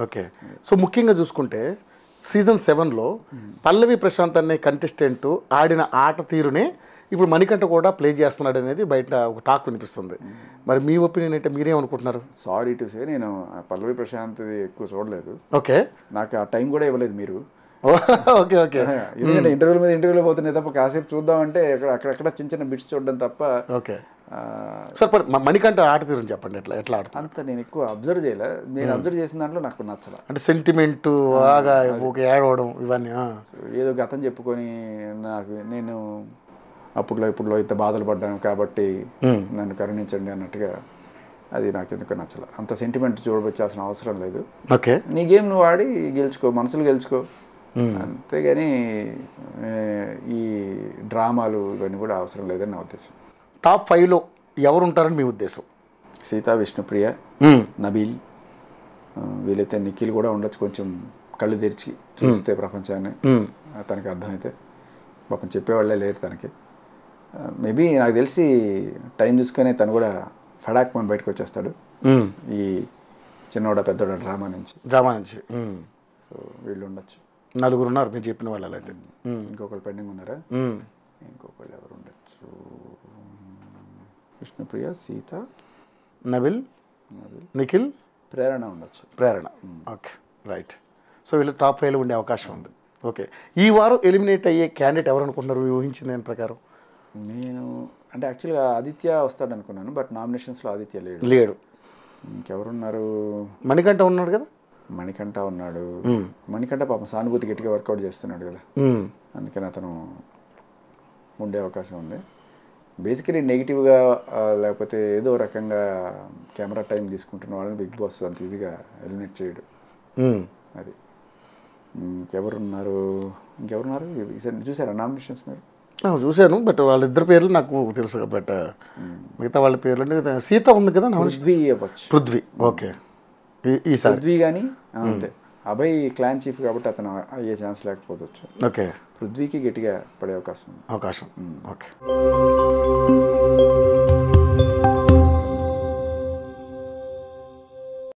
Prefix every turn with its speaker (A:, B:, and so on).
A: Okay. So ముఖ్యంగా చూసుకుంటే season 7లో పల్లవి ప్రశాంత్ అనే కంటెస్టెంట్ ఆడిన ఆట తీరునే ఇప్పుడు మణికంఠ కూడా ప్లే చేస్తున్నాడు అనేది బయట ఒక టాక్ వినిపిస్తుంది. మరి మీ ఒపీనియన్ అంటే మీరేమనుకుంటున్నారు?
B: సారీ టు సే, నేను పల్లవి ప్రశాంత్ ఎక్కువ చూడలేదు.
A: ఓకే.
B: నాకు ఆ టైం కూడా ఇవ్వలేదు మీరు.
A: Okay okay.
B: ఎందుకంటే ఇంటర్వ్యూల మీద ఇంటర్వ్యూలో పోతున్నాయి తప్ప కాసేపు చూద్దామంటే అక్కడక్కడ చిన్న చిన్న బిట్స్ చూడడం తప్ప.
A: ఓకే సార్, మణికంఠ ఆట తీరుని చెప్పండి, ఎట్లా ఆడుతుంది?
B: అంత నేను ఎక్కువ అబ్జర్వ్ చేయలే. నేను అబ్జర్వ్ చేసిన దాంట్లో నాకు నచ్చల.
A: అంటే సెంటిమెంట్ బాగా ఏడవడం ఇవన్నీ
B: ఏదో గతం చెప్పుకొని నేను ఇప్పుడులో ఇంత బాధలు పడ్డాను కాబట్టి నన్ను కరుణించండి అన్నట్టుగా, అది నాకు ఎందుకు నచ్చల. అంత సెంటిమెంట్ చూడవచ్చాల్సిన అవసరం లేదు.
A: ఓకే,
B: నీ గేమ్ నువ్వు ఆడి గెలుచుకో, మనసులు గెలుచుకో, అంతేగాని ఈ డ్రామాలు ఇవన్నీ కూడా అవసరం లేదని నా ఉద్దేశం.
A: టాప్ 5లో ఎవరు ఉంటారని మీ ఉద్దేశం?
B: సీత, విష్ణుప్రియ, నబీల్, వీలైతే నిఖిల్ కూడా ఉండొచ్చు. కొంచెం కళ్ళు తెరిచి చూస్తే ప్రపంచాన్ని తనకి అర్థమైతే. పాపం చెప్పేవాళ్ళే లేరు తనకి. మేబీ నాకు తెలిసి టైం చూసుకొని తను కూడా ఫడాక్మని బయటకు వచ్చేస్తాడు ఈ చిన్నోడ పెద్దోడ డ్రామా నుంచి. సో వీళ్ళు ఉండొచ్చు.
A: 4 ఉన్నారు మీరు చెప్పిన వాళ్ళు. అయితే
B: ఇంకొకళ్ళు పెండింగ్ ఉన్నారా? ఇంకొకళ్ళు ఎవరు ఉండొచ్చు? విష్ణుప్రియ, సీత,
A: నబిల్, నిఖిల్,
B: ప్రేరణ ఉండొచ్చు.
A: ప్రేరణ. Okay, right. సో వీళ్ళు టాప్ 5లో ఉండే అవకాశం ఉంది. ఓకే, ఈ వారం ఎలిమినేట్ అయ్యే క్యాండిడేట్ ఎవరు అనుకుంటున్నారు ఊహించిన దాని ప్రకారం?
B: నేను అంటే యాక్చువల్గా ఆదిత్య వస్తాడు అనుకున్నాను, బట్ నామినేషన్స్లో ఆదిత్య
A: లేడు.
B: ఇంకెవరున్నారు?
A: మణికంఠ ఉన్నాడు కదా.
B: మణికంఠ ఉన్నాడు. మణికంఠ పాపం సానుభూతి గట్టిగా వర్కౌట్ చేస్తున్నాడు కదా, అందుకని అతను ఉండే అవకాశం ఉంది. బేసికలీ నెగిటివ్గా లేకపోతే ఏదో రకంగా కెమెరా టైం తీసుకుంటున్న వాళ్ళని బిగ్ బాస్ అంత ఈజీగా ఎలిమినేట్ చేయడు. అది ఇంకెవరున్నారు? చూసారా నామినేషన్స్ మీరు?
A: చూశాను, బట్ వాళ్ళిద్దరు పేర్లు నాకు తెలుసు. బట్ మిగతా వాళ్ళ పేర్లు సీత ఉంది కదా,
B: పృథ్వీ అవ్వచ్చు.
A: పృథ్వీ. ఓకే, ఈసారి
B: పృథ్వీ కానీ అంతే. అభయ్ క్లాన్ చీఫ్ కాబట్టి అతను అయ్యే ఛాన్స్ లేకపోవచ్చు.
A: ఓకే,
B: పృథ్వీకి గట్టిగా పడే అవకాశం.
A: ఓకే.